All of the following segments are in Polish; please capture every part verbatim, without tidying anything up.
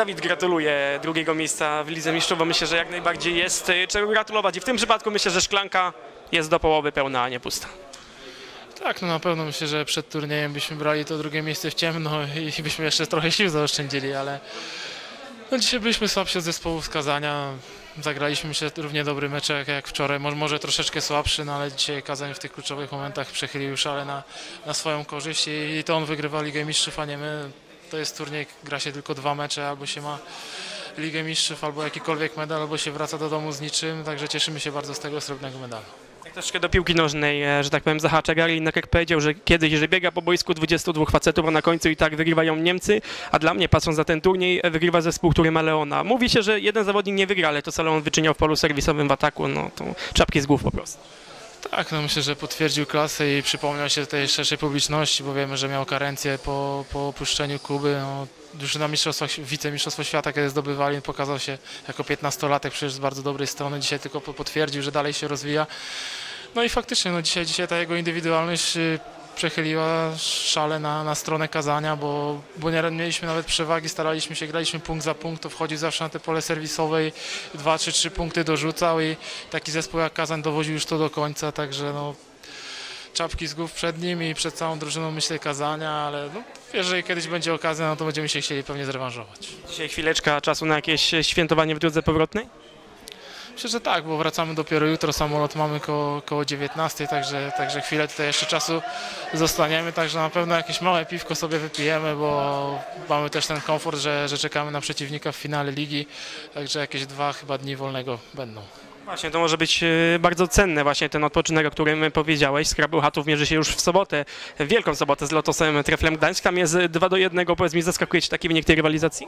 Dawid gratuluje drugiego miejsca w Lidze Mistrzów, bo myślę, że jak najbardziej jest y, czego gratulować i w tym przypadku myślę, że szklanka jest do połowy pełna, a nie pusta. Tak, no na pewno myślę, że przed turniejem byśmy brali to drugie miejsce w ciemno i byśmy jeszcze trochę sił zaoszczędzili, ale no dzisiaj byliśmy słabsi od zespołu wskazania. Zagraliśmy myślę równie dobry mecz jak, jak wczoraj, może, może troszeczkę słabszy, no ale dzisiaj Kazań w tych kluczowych momentach przechylił szale na, na swoją korzyść i, i to on wygrywa Ligę Mistrzów, a nie my. To jest turniej, gra się tylko dwa mecze, albo się ma Ligę Mistrzów, albo jakikolwiek medal, albo się wraca do domu z niczym, także cieszymy się bardzo z tego srebrnego medalu. Jak troszkę do piłki nożnej, e, że tak powiem, zahaczę. Gary Lineker powiedział, że kiedyś, że biega po boisku dwudziestu dwóch facetów, a na końcu i tak wygrywają Niemcy, a dla mnie, patrząc na ten turniej, e, wygrywa zespół, który ma Leona. Mówi się, że jeden zawodnik nie wygra, ale to, co Leon wyczyniał w polu serwisowym w ataku, no to czapki z głów po prostu. Tak, no myślę, że potwierdził klasę i przypomniał się tej szerszej publiczności, bo wiemy, że miał karencję po, po opuszczeniu Kuby. No, już na mistrzostwach, wicemistrzostwo świata, kiedy zdobywali, pokazał się jako piętnastolatek przecież z bardzo dobrej strony. Dzisiaj tylko potwierdził, że dalej się rozwija. No i faktycznie, no dzisiaj, dzisiaj ta jego indywidualność przechyliła szale na, na stronę Kazania, bo, bo nie mieliśmy nawet przewagi, staraliśmy się, graliśmy punkt za punkt, to wchodził zawsze na te pole serwisowe i dwa czy trzy punkty dorzucał i taki zespół jak Kazań dowoził już to do końca, także no czapki z głów przed nim i przed całą drużyną myślę Kazania, ale no, jeżeli kiedyś będzie okazja, no to będziemy się chcieli pewnie zrewanżować. Dzisiaj chwileczka czasu na jakieś świętowanie w drodze powrotnej? Myślę, że tak, bo wracamy dopiero jutro, samolot mamy koło, koło dziewiętnastej, także, także chwilę tutaj jeszcze czasu zostaniemy, także na pewno jakieś małe piwko sobie wypijemy, bo mamy też ten komfort, że, że czekamy na przeciwnika w finale ligi, także jakieś dwa chyba dni wolnego będą. Właśnie, to może być e, bardzo cenne właśnie ten odpoczynek, o którym powiedziałeś. Scrabble Chatów mierzy się już w sobotę, w Wielką Sobotę z Lotosem Treflem Gdańsk. Tam jest dwa do jednego. Powiedz mi, zaskakuje Cię taki wynik tej rywalizacji?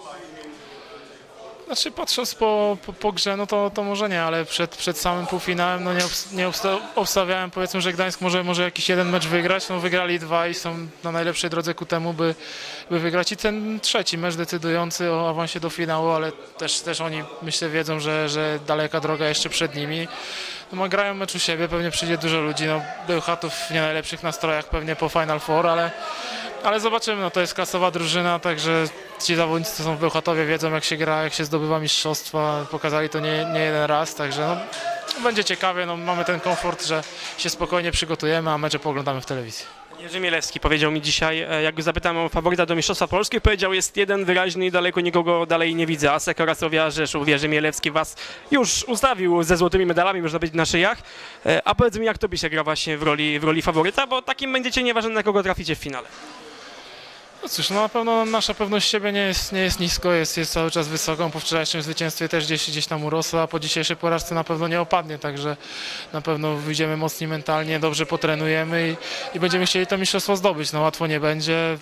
Znaczy patrząc po, po, po grze, no to, to może nie, ale przed, przed samym półfinałem no nie, obs nie obsta obstawiałem, powiedzmy, że Gdańsk może, może jakiś jeden mecz wygrać, no wygrali dwa i są na najlepszej drodze ku temu, by, by wygrać i ten trzeci mecz decydujący o awansie do finału, ale też, też oni myślę wiedzą, że, że daleka droga jeszcze przed nimi. No, grają mecz u siebie, pewnie przyjdzie dużo ludzi, no był Chatów w nie najlepszych nastrojach pewnie po Final Four, ale Ale zobaczymy, no to jest klasowa drużyna, także ci zawodnicy, co są w Bełchatowie, wiedzą jak się gra, jak się zdobywa mistrzostwa, pokazali to nie, nie jeden raz, także no, będzie ciekawie, no, mamy ten komfort, że się spokojnie przygotujemy, a mecze pooglądamy w telewizji. Jerzy Mielewski powiedział mi dzisiaj, jak go zapytałem o faworyta do Mistrzostwa Polski, powiedział, jest jeden wyraźny i daleko nikogo dalej nie widzę. Asek oraz Słowia Rzeszów. Jerzy Mielewski was już ustawił ze złotymi medalami, można powiedzieć, na szyjach. A powiedz mi, jak tobie się gra właśnie w roli, w roli faworyta, bo takim będziecie nieważne, na kogo traficie w finale. No cóż, no na pewno nasza pewność siebie nie jest, nie jest nisko, jest, jest cały czas wysoką. Po wczorajszym zwycięstwie też gdzieś, gdzieś tam urosła, a po dzisiejszej porażce na pewno nie opadnie, także na pewno wyjdziemy mocni mentalnie, dobrze potrenujemy i, i będziemy chcieli to mistrzostwo zdobyć. No łatwo nie będzie.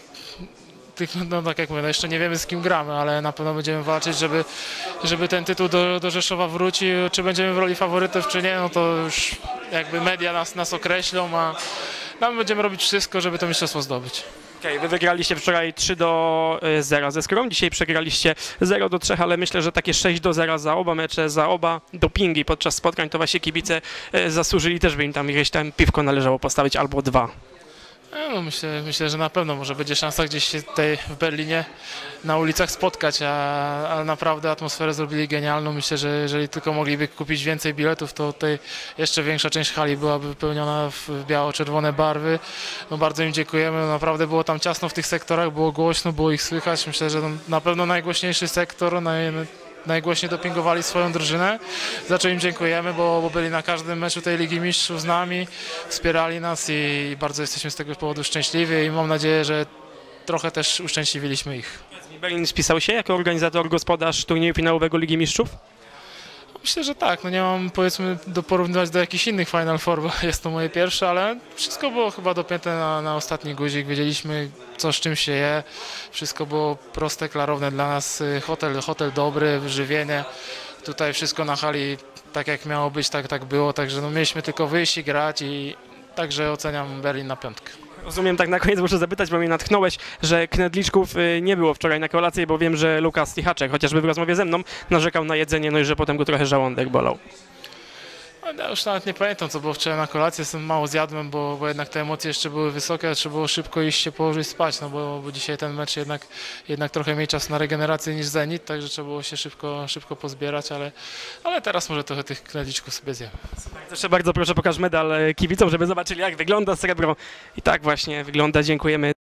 No tak jak mówię, no jeszcze nie wiemy z kim gramy, ale na pewno będziemy walczyć, żeby, żeby ten tytuł do, do Rzeszowa wrócił. Czy będziemy w roli faworytów, czy nie, no to już jakby media nas, nas określą, a my będziemy robić wszystko, żeby to mistrzostwo zdobyć. Okej, wy wygraliście wczoraj trzy do zera ze Skrą, dzisiaj przegraliście zero do trzech, ale myślę, że takie sześć do zera za oba mecze, za oba dopingi podczas spotkań, to właśnie kibice zasłużyli, też by im tam jakieś tam piwko należało postawić albo dwa. No, myślę, myślę, że na pewno może będzie szansa gdzieś się tutaj w Berlinie na ulicach spotkać, a, a naprawdę atmosferę zrobili genialną. Myślę, że jeżeli tylko mogliby kupić więcej biletów, to tutaj jeszcze większa część hali byłaby wypełniona w biało-czerwone barwy. No, bardzo im dziękujemy, no, naprawdę było tam ciasno w tych sektorach, było głośno, było ich słychać. Myślę, że na pewno najgłośniejszy sektor, naj, najgłośniej dopingowali swoją drużynę, za co im dziękujemy, bo, bo byli na każdym meczu tej Ligi Mistrzów z nami, wspierali nas i bardzo jesteśmy z tego powodu szczęśliwi i mam nadzieję, że trochę też uszczęśliwiliśmy ich. Berlin spisał się jako organizator, gospodarz turnieju finałowego Ligi Mistrzów? Myślę, że tak, no nie mam powiedzmy do porównywać do jakichś innych Final Four, bo jest to moje pierwsze, ale wszystko było chyba dopięte na, na ostatni guzik, wiedzieliśmy co z czym się je, wszystko było proste, klarowne dla nas, hotel, hotel dobry, żywienie, tutaj wszystko na hali tak jak miało być, tak, tak było, także no mieliśmy tylko wyjść i grać i także oceniam Berlin na piątkę. Rozumiem, tak na koniec muszę zapytać, bo mnie natchnąłeś, że knedliczków nie było wczoraj na kolację, bo wiem, że Lukas Tichaczek, chociażby w rozmowie ze mną, narzekał na jedzenie, no i że potem go trochę żołądek bolał. Ja już nawet nie pamiętam, co było wczoraj na kolację, jestem mało zjadłem, bo, bo jednak te emocje jeszcze były wysokie, trzeba było szybko iść się położyć spać, no bo, bo dzisiaj ten mecz jednak, jednak trochę mniej czasu na regenerację niż Zenit, także trzeba było się szybko, szybko pozbierać, ale, ale teraz może trochę tych knedliczków sobie zjem. Jeszcze bardzo proszę pokaż medal e, kibicom, żeby zobaczyli jak wygląda srebro. I tak właśnie wygląda, dziękujemy.